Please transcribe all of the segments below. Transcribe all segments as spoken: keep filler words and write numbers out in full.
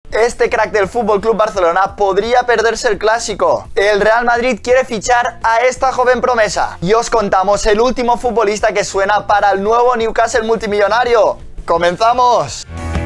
Este crack del F C Barcelona podría perderse el clásico. El Real Madrid quiere fichar a esta joven promesa. Y os contamos el último futbolista que suena para el nuevo Newcastle multimillonario. ¡Comenzamos!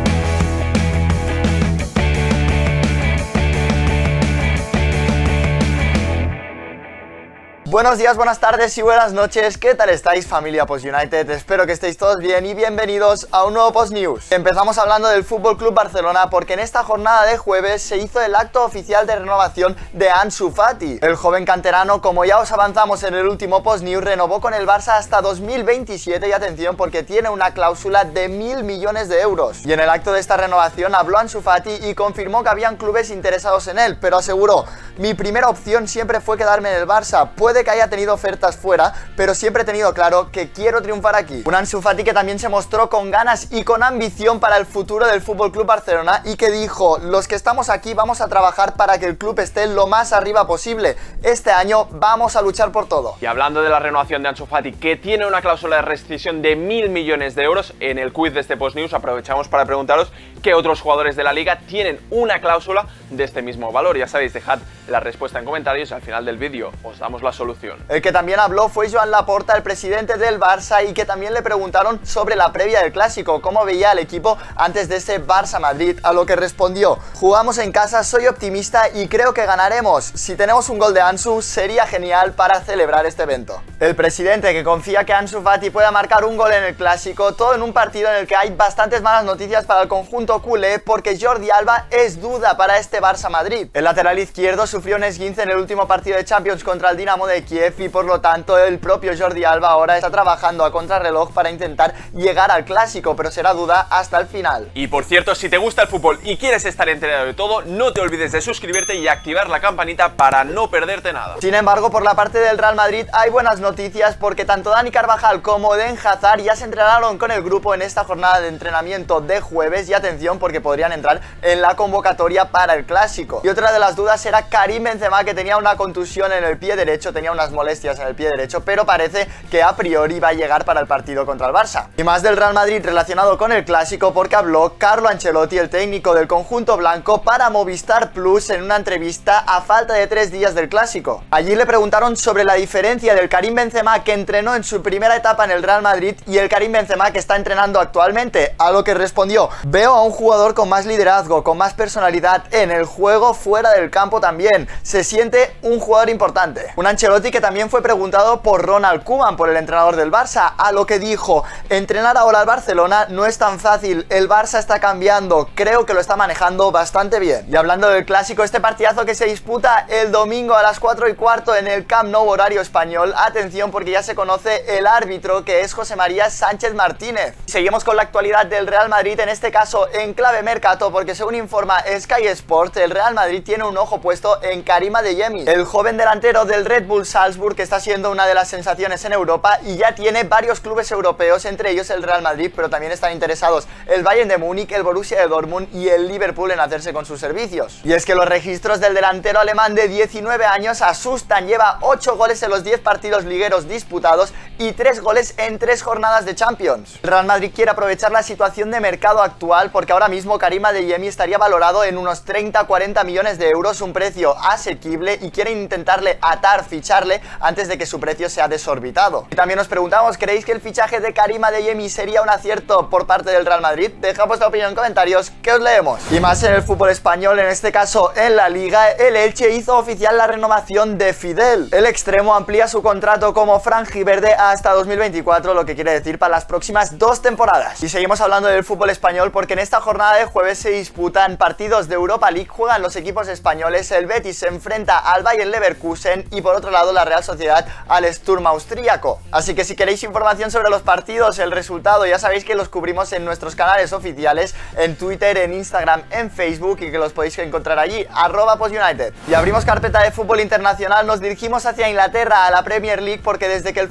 Buenos días, buenas tardes y buenas noches. ¿Qué tal estáis, familia Post United? Espero que estéis todos bien y bienvenidos a un nuevo Post News. Empezamos hablando del F C Barcelona porque en esta jornada de jueves se hizo el acto oficial de renovación de Ansu Fati. El joven canterano, como ya os avanzamos en el último Post News, renovó con el Barça hasta dos mil veintisiete y atención porque tiene una cláusula de mil millones de euros. Y en el acto de esta renovación habló Ansu Fati y confirmó que habían clubes interesados en él, pero aseguró: mi primera opción siempre fue quedarme en el Barça. Puede que haya tenido ofertas fuera, pero siempre he tenido claro que quiero triunfar aquí. Un Ansu Fati que también se mostró con ganas y con ambición para el futuro del F C Barcelona y que dijo: los que estamos aquí vamos a trabajar para que el club esté lo más arriba posible. Este año vamos a luchar por todo. Y hablando de la renovación de Ansu Fati, que tiene una cláusula de rescisión de mil millones de euros, en el quiz de este Post News aprovechamos para preguntaros qué otros jugadores de la liga tienen una cláusula de este mismo valor. Ya sabéis, dejad la respuesta en comentarios y al final del vídeo os damos la solución. El que también habló fue Joan Laporta, el presidente del Barça, y que también le preguntaron sobre la previa del clásico, cómo veía al equipo antes de ese Barça-Madrid, a lo que respondió: jugamos en casa, soy optimista y creo que ganaremos. Si tenemos un gol de Ansu sería genial para celebrar este evento. El presidente, que confía que Ansu Fati pueda marcar un gol en el clásico, todo en un partido en el que hay bastantes malas noticias para el conjunto culé porque Jordi Alba es duda para este Barça-Madrid. El lateral izquierdo sufrió un esguince en el último partido de Champions contra el Dinamo de Kiev y por lo tanto el propio Jordi Alba ahora está trabajando a contrarreloj para intentar llegar al clásico, pero será duda hasta el final. Y por cierto, si te gusta el fútbol y quieres estar enterado de todo, no te olvides de suscribirte y activar la campanita para no perderte nada. Sin embargo, por la parte del Real Madrid hay buenas noticias porque tanto Dani Carvajal como Eden Hazard ya se entrenaron con el grupo en esta jornada de entrenamiento de jueves, y atención porque podrían entrar en la convocatoria para el clásico. Y otra de las dudas era Karim Benzema, que tenía una contusión en el pie derecho, tenía unas molestias en el pie derecho, pero parece que a priori va a llegar para el partido contra el Barça. Y más del Real Madrid relacionado con el clásico porque habló Carlo Ancelotti, el técnico del conjunto blanco, para Movistar Plus en una entrevista a falta de tres días del clásico. Allí le preguntaron sobre la diferencia del Karim Benzema que entrenó en su primera etapa en el Real Madrid y el Karim Benzema que está entrenando actualmente, a lo que respondió: veo a un jugador con más liderazgo, con más personalidad en el juego, fuera del campo también, se siente un jugador importante. Un Ancelotti que también fue preguntado por Ronald Koeman, por el entrenador del Barça, a lo que dijo: entrenar ahora al Barcelona no es tan fácil, el Barça está cambiando, creo que lo está manejando bastante bien. Y hablando del clásico, este partidazo que se disputa el domingo a las cuatro y cuarto en el Camp Nou horario español, atención porque ya se conoce el árbitro, que es José María Sánchez Martínez. Seguimos con la actualidad del Real Madrid, en este caso en clave mercato, porque según informa Sky Sports, el Real Madrid tiene un ojo puesto en Karim Adeyemi, el joven delantero del Red Bull Salzburg, que está siendo una de las sensaciones en Europa y ya tiene varios clubes europeos, entre ellos el Real Madrid, pero también están interesados el Bayern de Múnich, el Borussia de Dortmund y el Liverpool en hacerse con sus servicios. Y es que los registros del delantero alemán de diecinueve años asustan, lleva ocho goles en los diez partidos ligueros disputados y tres goles en tres jornadas de Champions. El Real Madrid quiere aprovechar la situación de mercado actual porque ahora mismo Karim Adeyemi estaría valorado en unos treinta a cuarenta millones de euros, un precio asequible, y quieren intentarle atar, ficharle antes de que su precio sea desorbitado. Y también nos preguntamos: ¿creéis que el fichaje de Karim Adeyemi sería un acierto por parte del Real Madrid? Deja vuestra opinión en comentarios, que os leemos. Y más en el fútbol español, en este caso en la Liga, el Elche hizo oficial la renovación de Fidel. El extremo amplía su contrato como franjiverde hasta dos mil veinticuatro, lo que quiere decir para las próximas dos temporadas. Y seguimos hablando del fútbol español porque en esta jornada de jueves se disputan partidos de Europa League, juegan los equipos españoles, el Betis se enfrenta al Bayer Leverkusen y por otro lado la Real Sociedad al Sturm austríaco. Así que si queréis información sobre los partidos, el resultado, ya sabéis que los cubrimos en nuestros canales oficiales, en Twitter, en Instagram, en Facebook, y que los podéis encontrar allí, arroba Post United. Y abrimos carpeta de fútbol internacional, nos dirigimos hacia Inglaterra, a la Premier League, porque desde que el fondo de inversión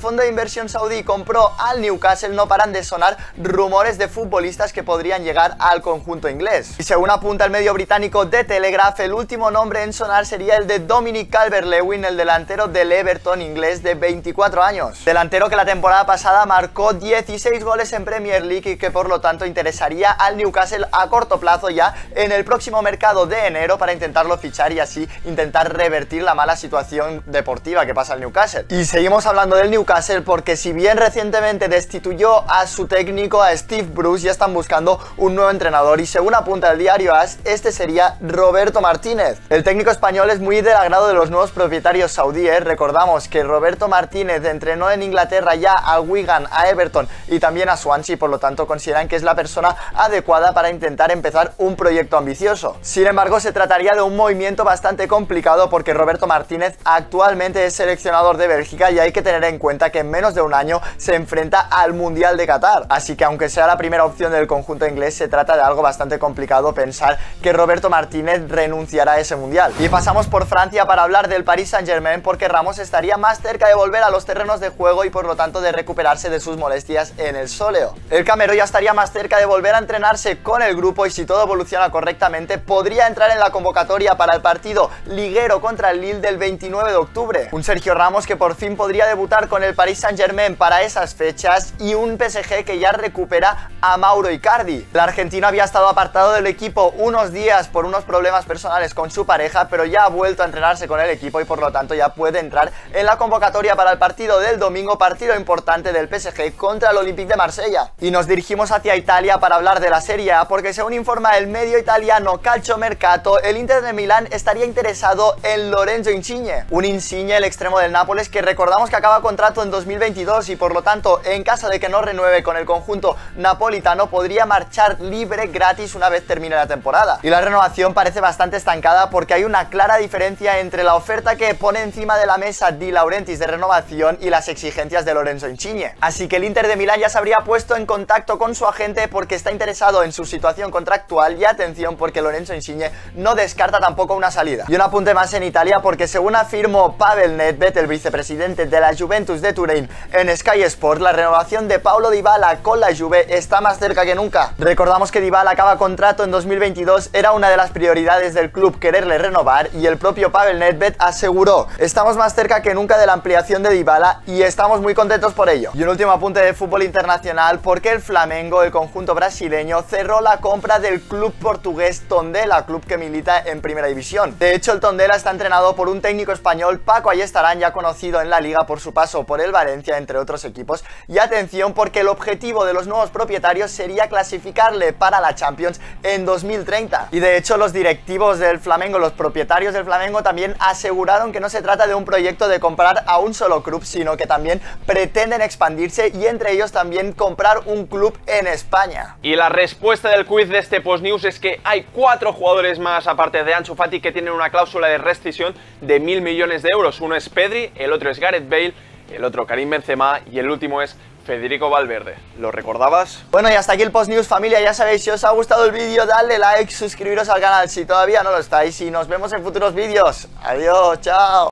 inversión saudí compró al Newcastle, no paran de sonar rumores de futbolistas que podrían llegar al conjunto inglés. Y según apunta el medio británico The Telegraph, el último nombre en sonar sería el de Dominic Calvert-Lewin, el delantero del Everton inglés de veinticuatro años. Delantero que la temporada pasada marcó dieciséis goles en Premier League y que por lo tanto interesaría al Newcastle a corto plazo ya en el próximo mercado de enero para intentarlo fichar y así intentar revertir la mala situación deportiva que pasa al Newcastle. Y seguimos hablando del Newcastle porque si bien recientemente destituyó a su técnico, a Steve Bruce, ya están buscando un nuevo entrenador y según apunta el diario AS, este sería Roberto Martínez. El técnico español es muy del agrado de los nuevos propietarios saudíes. Recordamos que Roberto Martínez entrenó en Inglaterra ya a Wigan, a Everton y también a Swansea, por lo tanto consideran que es la persona adecuada para intentar empezar un proyecto ambicioso. Sin embargo, se trataría de un movimiento bastante complicado porque Roberto Martínez actualmente es seleccionador de Bélgica y hay que tener en cuenta que en menos de un año se enfrenta al Mundial de Qatar. Así que aunque sea la primera opción del conjunto inglés, se trata de algo bastante complicado pensar que Roberto Martínez renunciará a ese Mundial. Y pasamos por Francia para hablar del Paris Saint-Germain porque Ramos estaría más cerca de volver a los terrenos de juego y por lo tanto de recuperarse de sus molestias en el sóleo. El camero ya estaría más cerca de volver a entrenarse con el grupo y si todo evoluciona correctamente podría entrar en la convocatoria para el partido liguero contra el Lille del veintinueve de octubre. Un Sergio Ramos que por fin podría debutar con el Paris Saint-Germain para esas fechas y un P S G que ya recupera a Mauro Icardi. El argentino había estado apartado del equipo unos días por unos problemas personales con su pareja, pero ya ha vuelto a entrenarse con el equipo y por lo tanto ya puede entrar en la convocatoria para el partido del domingo, partido importante del P S G contra el Olympique de Marsella. Y nos dirigimos hacia Italia para hablar de la Serie A porque según informa el medio italiano Calciomercato, el Inter de Milán estaría interesado en Lorenzo Insigne. Un Insigne, el extremo del Nápoles, que recordamos que acaba contrato en dos mil veintidós y por lo tanto en caso de que no renueve con el conjunto napolitano podría marchar libre gratis una vez termine la temporada. Y la renovación parece bastante estancada porque hay una clara diferencia entre la oferta que pone encima de la mesa Di Laurentiis de renovación y las exigencias de Lorenzo Insigne. Así que el Inter de Milán ya se habría puesto en contacto con su agente porque está interesado en su situación contractual y atención porque Lorenzo Insigne no descarta tampoco una salida. Y un apunte más en Italia porque según afirmó Pavel Nedved, el vicepresidente de la Juventus de Turín en Sky Sport, la renovación de Paulo Dybala con la Juve está más cerca que nunca. Recordamos que Dybala acaba contrato en dos mil veintidós, era una de las prioridades del club quererle renovar y el propio Pavel Nedved aseguró: estamos más cerca que nunca de la ampliación de Dybala y estamos muy contentos por ello. Y un último apunte de fútbol internacional porque el Flamengo, el conjunto brasileño, cerró la compra del club portugués Tondela, club que milita en primera división. De hecho, el Tondela está entrenado por un técnico español, Paco Ayestarán, ya conocido en la liga por su paso por el Valencia, entre otros equipos. Y atención porque el objetivo de los nuevos propietarios sería clasificarle para la Champions en dos mil treinta. Y de hecho los directivos del Flamengo, los propietarios del Flamengo, también aseguraron que no se trata de un proyecto de comprar a un solo club, sino que también pretenden expandirse y entre ellos también comprar un club en España. Y la respuesta del quiz de este Post News es que hay cuatro jugadores más aparte de Ansu Fati que tienen una cláusula de rescisión de mil millones de euros. Uno es Pedri, el otro es Gareth Bale, el otro Karim Benzema y el último es Federico Valverde. ¿Lo recordabas? Bueno, y hasta aquí el Post News, familia. Ya sabéis, si os ha gustado el vídeo, dadle like, suscribiros al canal si todavía no lo estáis y nos vemos en futuros vídeos. Adiós, chao.